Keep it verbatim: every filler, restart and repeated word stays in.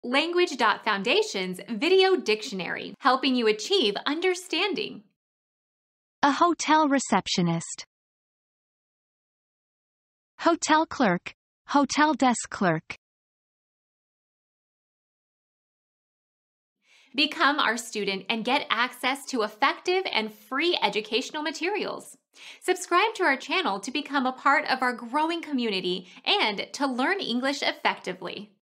Language.Foundation's Video Dictionary, helping you achieve understanding. A hotel receptionist. Hotel clerk, hotel desk clerk. Become our student and get access to effective and free educational materials. Subscribe to our channel to become a part of our growing community and to learn English effectively.